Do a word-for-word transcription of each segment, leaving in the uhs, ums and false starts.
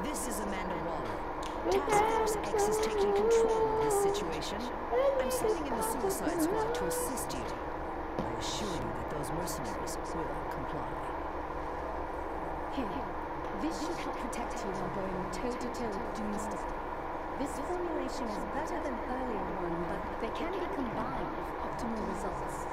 This is Amanda Waller. Task Force X is taking control of this situation. I'm sending in the Suicide Squad to assist you. I assure you that those mercenaries will comply. Here, this should help protect you while going toe-to-toe with Doomsday. This formulation is better than earlier one, but they can be combined for optimal results.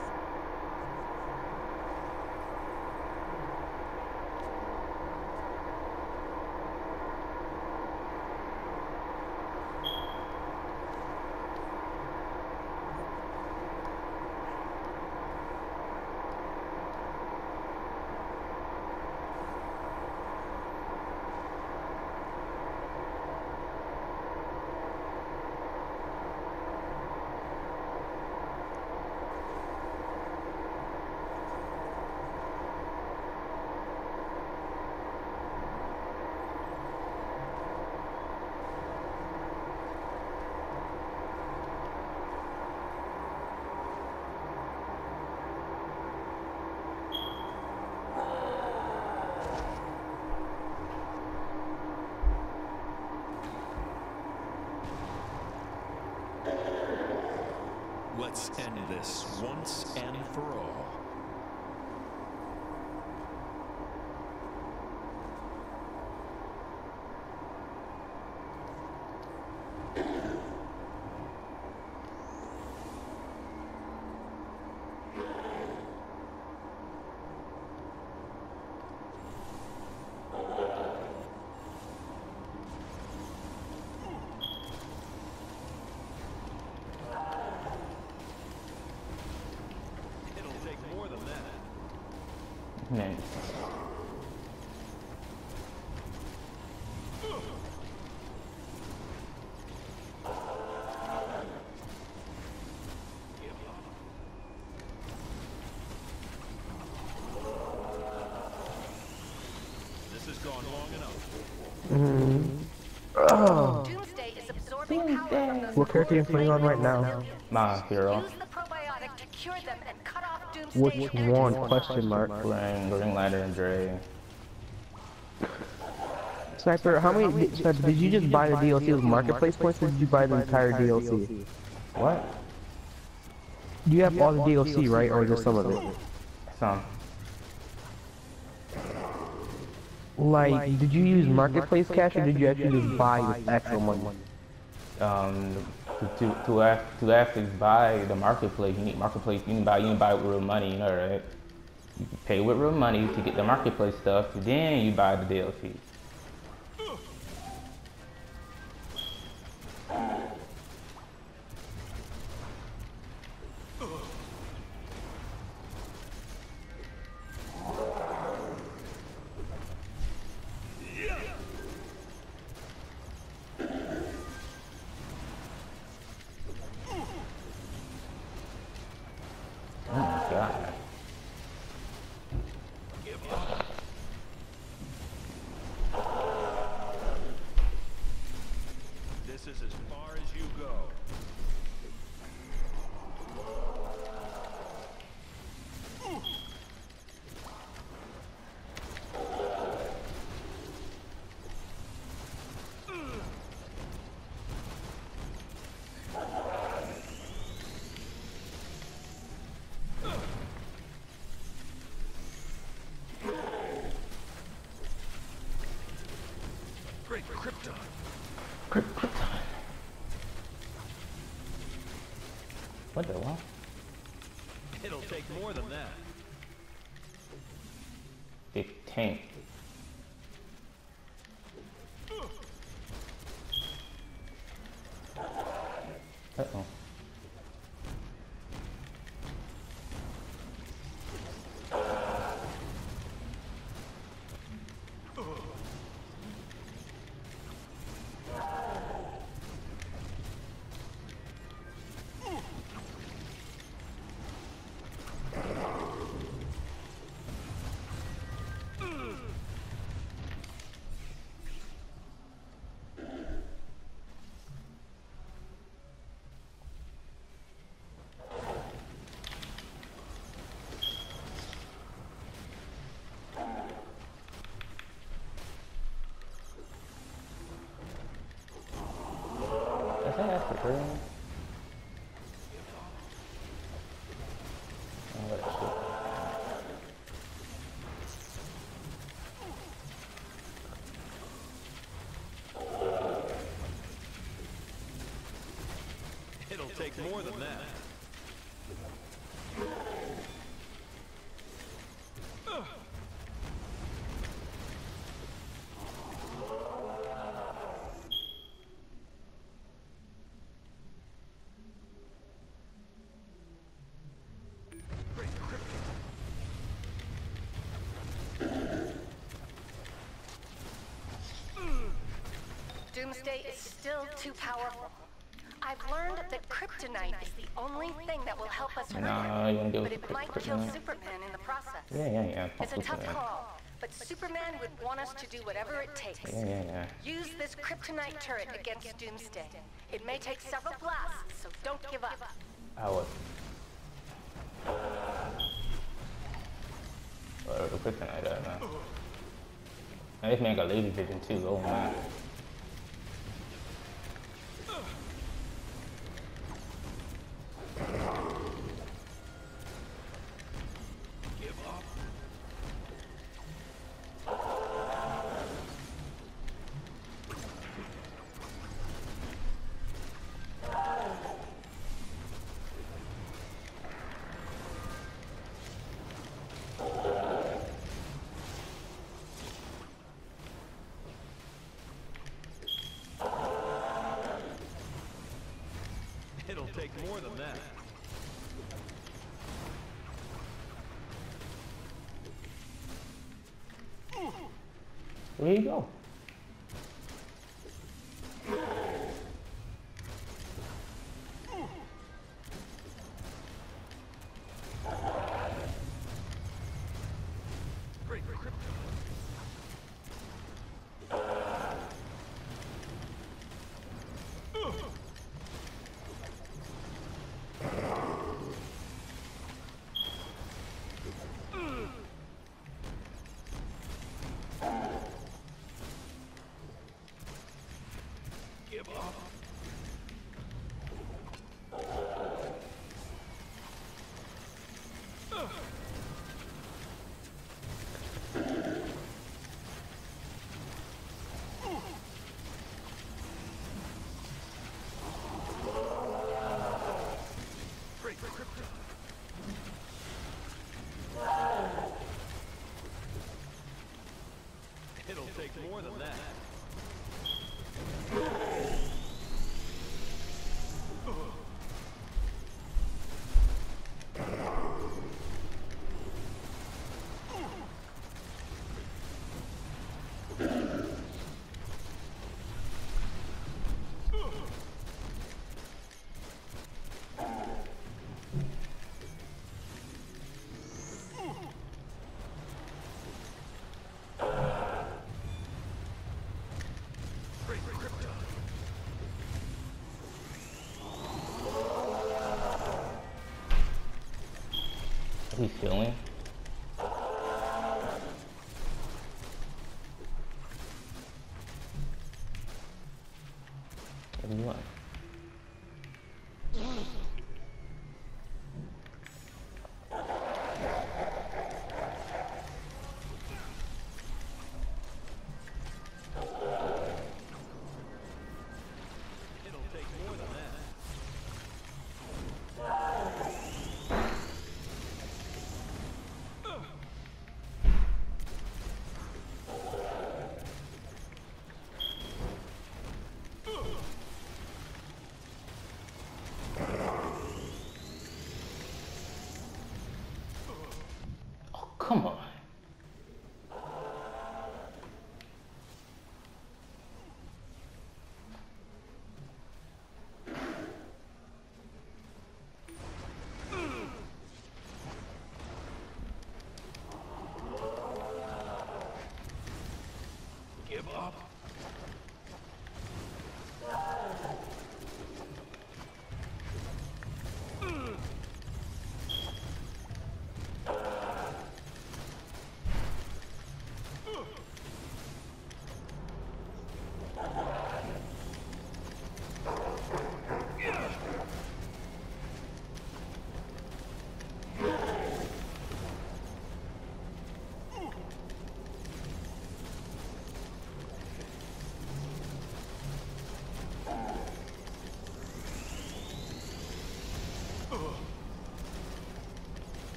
Let's end this once and for all. Nice. This has gone long enough. Mm. Oh. Doomsday is absorbing power from those What character are you playing on right now? My hero. Use the probiotic to cure them and cut off Doomsday. Which one? Question mark. Playing Green Lantern and Dre. Sniper, how many did, Sniper, did you just buy the D L C with marketplace points, or did you buy the entire D L C? What? You have all the D L C, right, or just some of it? Some. Like, did you use marketplace cash, or did you actually just buy with actual money? Um, to to act to actually buy the marketplace, you need marketplace. You can buy you can buy it with real money, you know, right? You can pay with real money to get the marketplace stuff, then you buy the D L C. Oh my god. This is as far as you go. Great Krypton. Kryp Krypton. What the what? It'll take more than that. Big tank. Uh-oh. that for real? Oh, that shit. It'll take more than that. Doomsday is still too powerful. I've learned that kryptonite is the only thing that will help us hurt Nah, him, you wanna go but with it might kill kryptonite? Superman in the process. Yeah, yeah, yeah. It's a Fuck tough Superman. call, but Superman would want us to do whatever it takes. Yeah, yeah, yeah. Use this kryptonite turret against Doomsday. It may take several blasts, so don't give up. I would. Or the kryptonite, I don't know. And this man got laser vision too, oh man. It'll take more than that. Where you go? Great kryptonite. Give up. Great kryptonite. It'll take more than that. Great kryptonite. He's healing. What do you want? It'll take more than that. Oh, come on. Give up.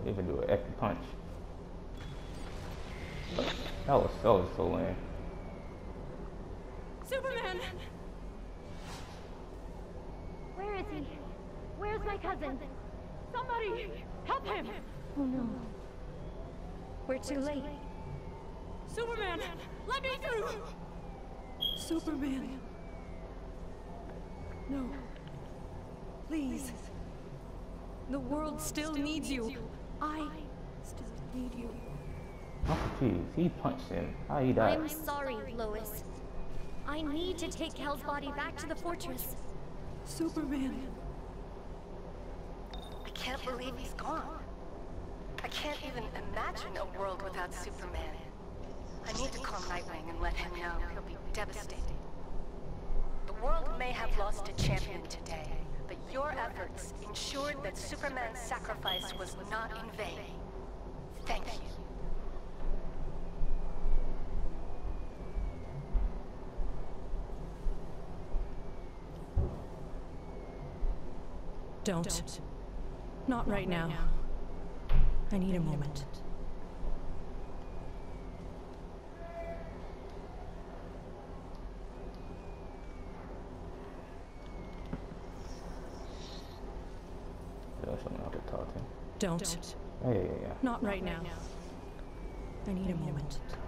Even do an epic punch. That was that was so lame. Superman! Where is he? Where's my cousin? Somebody! Help him! Oh no. We're too late. Superman! Let me through! Superman! No. Please. The world still needs you. I still need you. I'm confused. He punched him. How he died? I'm sorry, Lois. I need to take Kel's body back to the fortress. Superman. I can't believe he's gone. I can't even imagine a world without Superman. I need to call Nightwing and let him know. He'll be devastated. The world may have lost a champion today, but your efforts ensured that Superman's sacrifice was not in vain. Thank you. Don't. Not right now. I need a moment. There's someone I could talk to. Don't. Oh, yeah, yeah, yeah. Not right now. I need a moment.